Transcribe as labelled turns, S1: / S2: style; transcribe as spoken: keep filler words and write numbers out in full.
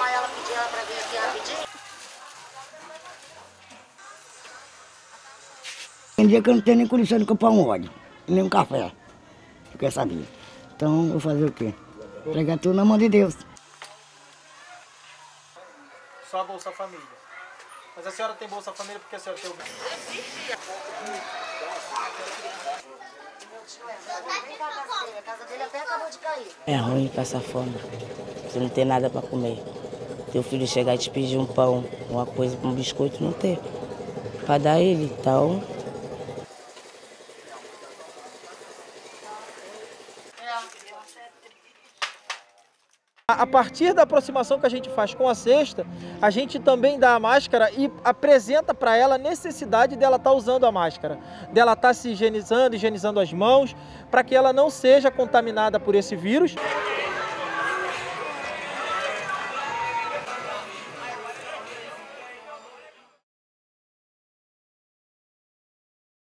S1: chamar ela, pedir ela para vir aqui rapidinho.
S2: Tem dia que eu não tenho nem condição de comprar um óleo, nem um café. Tu quer saber? Então, vou fazer o quê? Entregar tudo na mão de Deus.
S3: Só a Bolsa Família. Mas a senhora tem Bolsa Família porque a senhora tem o...
S1: A casa dele até acabou de cair.
S4: É ruim passar fome. Você não tem nada para comer. Teu filho chegar e te pedir um pão, uma coisa, um biscoito, não tem. Para dar ele, então...
S3: A partir da aproximação que a gente faz com a cesta, a gente também dá a máscara e apresenta para ela a necessidade dela estar usando a máscara, dela estar se higienizando, higienizando as mãos, para que ela não seja contaminada por esse vírus.